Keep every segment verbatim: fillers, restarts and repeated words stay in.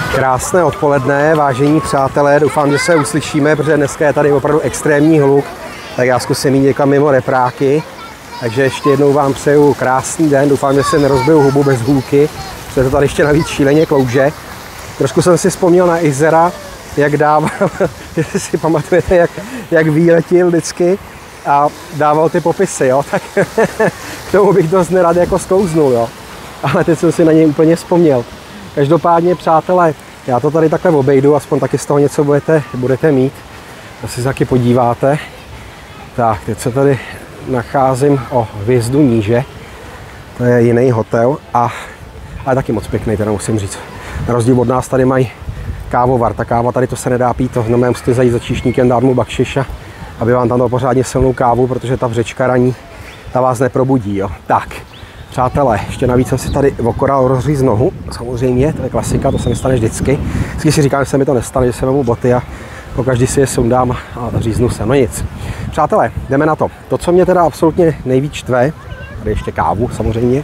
Krásné odpoledne, vážení přátelé, doufám, že se uslyšíme, protože dneska je tady opravdu extrémní hluk, tak já zkusím jít někam mimo repráky. Takže ještě jednou vám přeju krásný den, doufám, že se nerozbiju hubu bez hůlky, protože to tady ještě navíc šíleně klouže. Trošku jsem si vzpomněl na Izera, jak dával, jestli si pamatujete, jak, jak výletil vždycky a dával ty popisy, jo, tak k tomu bych dost nerad jako sklouznul, jo. Ale teď jsem si na něj úplně vzpomněl. Každopádně, přátelé, já to tady takhle obejdu, aspoň taky z toho něco budete, budete mít. Asi se taky podíváte. Tak, teď se tady nacházím o Hvězdu níže. To je jiný hotel, a, ale taky moc pěkný, teda musím říct. Na rozdíl od nás tady mají kávovar. Ta káva tady to se nedá pít, to znamená, musíte zajít za číšníkem, dát mu bakšiša, aby vám tam dal pořádně silnou kávu, protože ta vřečka raní, ta vás neprobudí, jo. Tak. Přátelé, ještě navíc jsem si tady okoral rozříz nohu, samozřejmě, to je klasika, to se mi stane vždycky. Vždycky si říkám, že se mi to nestane, že se vemu boty a pokaždý si je sundám a říznu se, no nic. Přátelé, jdeme na to. To, co mě teda absolutně nejvíc štve, tady ještě kávu samozřejmě,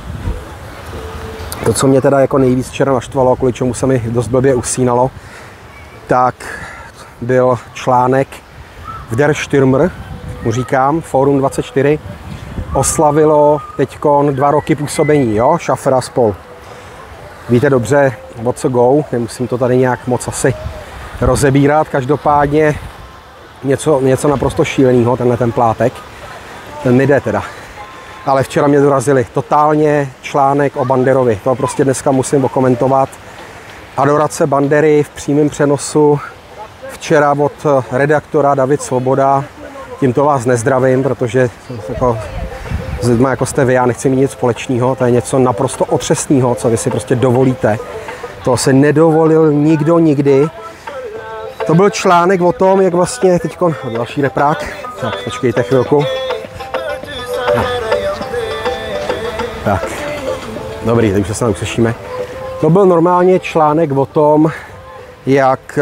to, co mě teda jako nejvíc včera naštvalo, kvůli čemu se mi dost blbě usínalo, tak byl článek v Der Stürmer, mu říkám, Fórum dvacet čtyři, oslavilo teďkon dva roky působení, jo, Schaffer a spol. Víte dobře, o co go, nemusím to tady nějak moc asi rozebírat, každopádně něco, něco naprosto šíleného, tenhle ten plátek, ten mi jde teda. Ale včera mě dorazili totálně článek o Banderovi, to prostě dneska musím okomentovat. Adorace Bandery v přímém přenosu včera od redaktora David Svoboda, tímto vás nezdravím, protože jako s lidmi jako jste vy, já nechci mít nic společného, to je něco naprosto otřesného, co vy si prostě dovolíte. To se nedovolil nikdo nikdy. To byl článek o tom, jak vlastně teďkon, další reprák, tak počkejte chvilku. No. Tak, dobrý, teď už se uslyšíme. To byl normálně článek o tom, jak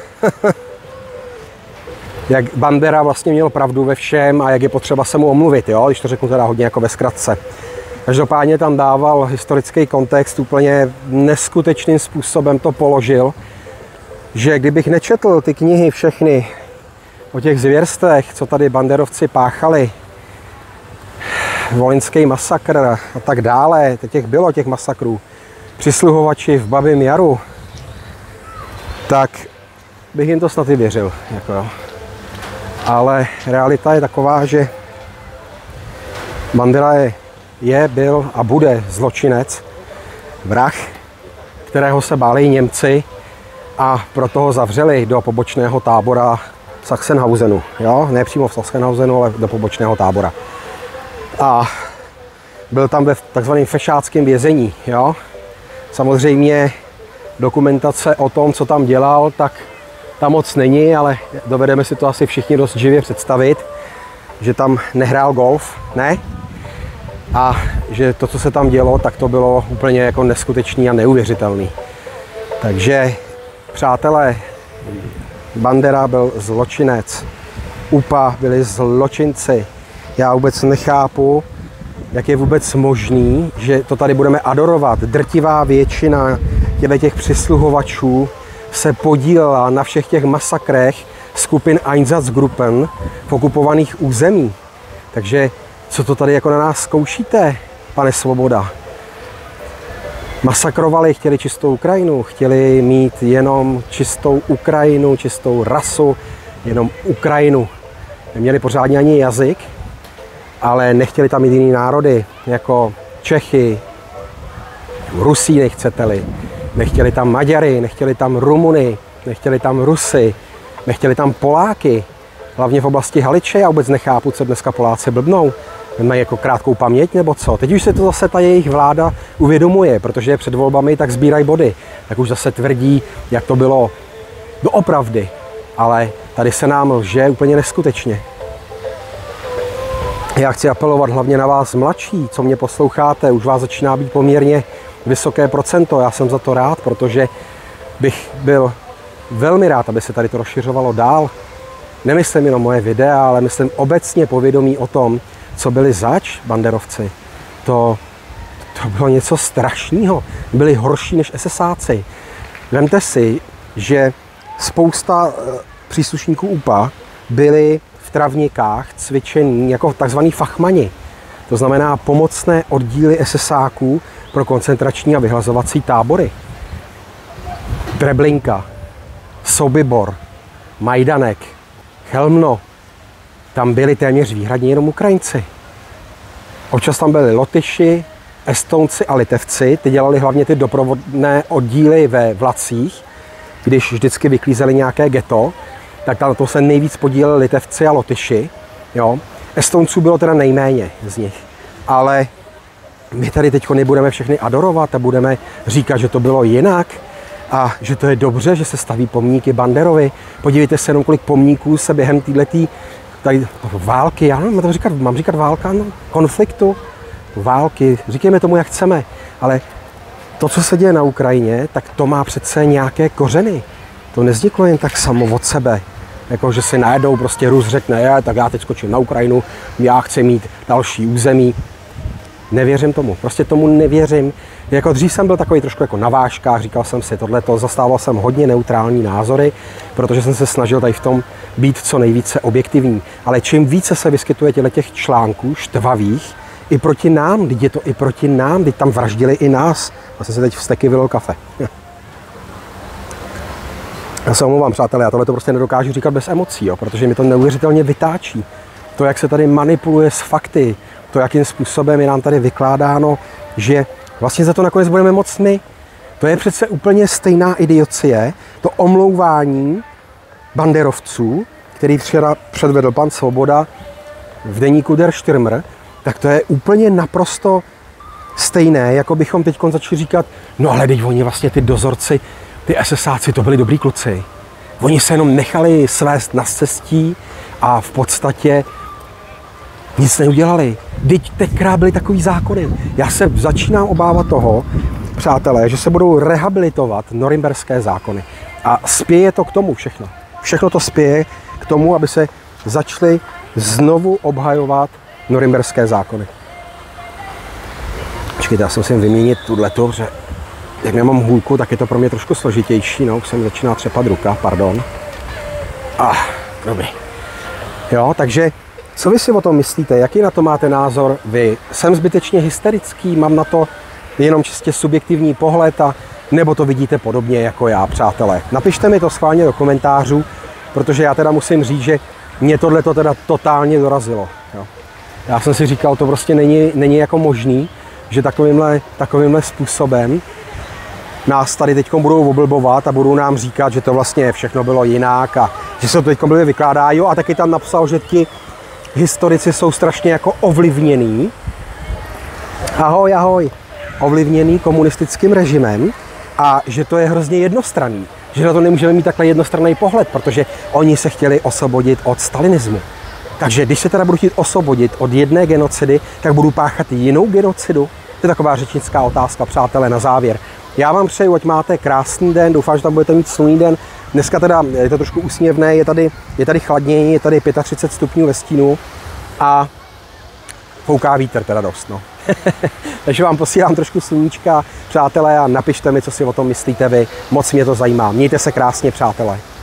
jak Bandera vlastně měl pravdu ve všem a jak je potřeba se mu omluvit, jo? Když to řeknu teda hodně jako ve zkratce. Každopádně tam dával historický kontext, úplně neskutečným způsobem to položil, že kdybych nečetl ty knihy všechny o těch zvěrstech, co tady banderovci páchali, volinský masakr a tak dále, těch bylo těch masakrů, přisluhovači v Babím Jaru, tak bych jim to snad i věřil, jako jo. Ale realita je taková, že Bandera je, je, byl a bude zločinec, vrah, kterého se báli Němci a proto ho zavřeli do pobočného tábora v Sachsenhausenu. Jo? Ne přímo v Sachsenhausenu, ale do pobočného tábora. A byl tam ve takzvaném fešáckém vězení. Jo? Samozřejmě dokumentace o tom, co tam dělal, tak tam moc není, ale dovedeme si to asi všichni dost živě představit, že tam nehrál golf, ne? A že to, co se tam dělo, tak to bylo úplně jako neskutečný a neuvěřitelný. Takže, přátelé, Bandera byl zločinec, U P A byli zločinci. Já vůbec nechápu, jak je vůbec možný, že to tady budeme adorovat. Drtivá většina těch přisluhovačů se podílela na všech těch masakrech skupin Einsatzgruppen v okupovaných území. Takže co to tady jako na nás zkoušíte, pane Svoboda? Masakrovali, chtěli čistou Ukrajinu, chtěli mít jenom čistou Ukrajinu, čistou rasu, jenom Ukrajinu. Neměli pořádně ani jazyk, ale nechtěli tam mít jiný národy, jako Čechy, Rusíny chcete-li. Nechtěli tam Maďary, nechtěli tam Rumuny, nechtěli tam Rusy, nechtěli tam Poláky. Hlavně v oblasti Haliče, já vůbec nechápu, co dneska Poláci blbnou. Mají jako krátkou paměť nebo co. Teď už se to zase ta jejich vláda uvědomuje, protože je před volbami, tak sbírají body. Tak už zase tvrdí, jak to bylo doopravdy. Ale tady se nám lže úplně neskutečně. Já chci apelovat hlavně na vás mladší, co mě posloucháte. Už vás začíná být poměrně vysoké procento. Já jsem za to rád, protože bych byl velmi rád, aby se tady to rozšiřovalo dál. Nemyslím jenom moje videa, ale myslím obecně povědomí o tom, co byli zač banderovci. To, to bylo něco strašného. Byli horší než esesáci. Vemte si, že spousta příslušníků ú pé á byli v travníkách cvičení jako takzvaní fachmani. To znamená pomocné oddíly esesáků pro koncentrační a vyhlazovací tábory. Treblinka, Sobibor, Majdanek, Chelmno, tam byli téměř výhradně jenom Ukrajinci. Občas tam byli Lotyši, Estonci a Litevci, ty dělali hlavně ty doprovodné oddíly ve vlacích, když vždycky vyklízeli nějaké ghetto, tak tam to se nejvíc podíleli Litevci a Lotyši. Jo. Estonců bylo teda nejméně z nich, ale my tady teď nebudeme všechny adorovat a budeme říkat, že to bylo jinak a že to je dobře, že se staví pomníky Banderovi. Podívejte se jenom, kolik pomníků se během téhletý tady války, já mám to říkat, mám říkat válka, no, konfliktu, války, říkejme tomu, jak chceme, ale to, co se děje na Ukrajině, tak to má přece nějaké kořeny. To nevzniklo jen tak samo od sebe. Jako, že si najednou prostě Rus řekne, je, tak já teď skočím na Ukrajinu, já chci mít další území. Nevěřím tomu, prostě tomu nevěřím. Jako dřív jsem byl takový trošku jako na vážkách, říkal jsem si tohleto, zastával jsem hodně neutrální názory, protože jsem se snažil tady v tom být co nejvíce objektivní. Ale čím více se vyskytuje těch článků štvavých, i proti nám, teď je to i proti nám, teď tam vraždili i nás. Já jsem si teď vsteky vylil kafe. Já se omlouvám, přátelé, já tohle to prostě nedokážu říkat bez emocí, jo, protože mi to neuvěřitelně vytáčí. To, jak se tady manipuluje s fakty, to, jakým způsobem je nám tady vykládáno, že vlastně za to nakonec budeme moc my. To je přece úplně stejná idiocie, to omlouvání banderovců, který včera předvedl pan Svoboda v deníku Der Stürmer, tak to je úplně naprosto stejné, jako bychom teď začali říkat, no ale teď oni vlastně ty dozorci, ty esesáci, to byli dobrý kluci. Oni se jenom nechali svést na cestí a v podstatě nic neudělali. Teď teďkrát byly takový zákony. Já se začínám obávat toho, přátelé, že se budou rehabilitovat norimberské zákony. A spěje to k tomu všechno. Všechno to spěje k tomu, aby se začaly znovu obhajovat norimberské zákony. Počkejte, já jsem si vyměnit tuhleto, protože jak nemám hůlku, tak je to pro mě trošku složitější. No, už se mi začíná třepat ruka, pardon. Ah, dobrý. Jo, takže co vy si o tom myslíte? Jaký na to máte názor vy? Jsem zbytečně hysterický? Mám na to jenom čistě subjektivní pohled? A nebo to vidíte podobně jako já, přátelé? Napište mi to schválně do komentářů, protože já teda musím říct, že mě tohle to teda totálně dorazilo. Jo. Já jsem si říkal, to prostě není, není jako možný, že takovýmhle, takovýmhle způsobem nás tady teď budou oblbovat a budou nám říkat, že to vlastně všechno bylo jinak a že se to teď blbě vykládá. Jo, a taky tam napsal, že ti historici jsou strašně jako ovlivněný. Ahoj, ahoj. Ovlivněný komunistickým režimem a že to je hrozně jednostranný. Že na to nemůžeme mít takhle jednostranný pohled, protože oni se chtěli osvobodit od stalinismu. Takže když se teda budu chtít osvobodit od jedné genocidy, tak budu páchat jinou genocidu? To je taková řečnická otázka, přátelé, na závěr. Já vám přeju, ať máte krásný den, doufám, že tam budete mít slunný den. Dneska teda je to trošku úsměvné, je tady, je tady chladněji, je tady třicet pět stupňů ve stínu a fouká vítr teda dost. No. Takže vám posílám trošku sluníčka, přátelé, a napište mi, co si o tom myslíte vy. Moc mě to zajímá. Mějte se krásně, přátelé.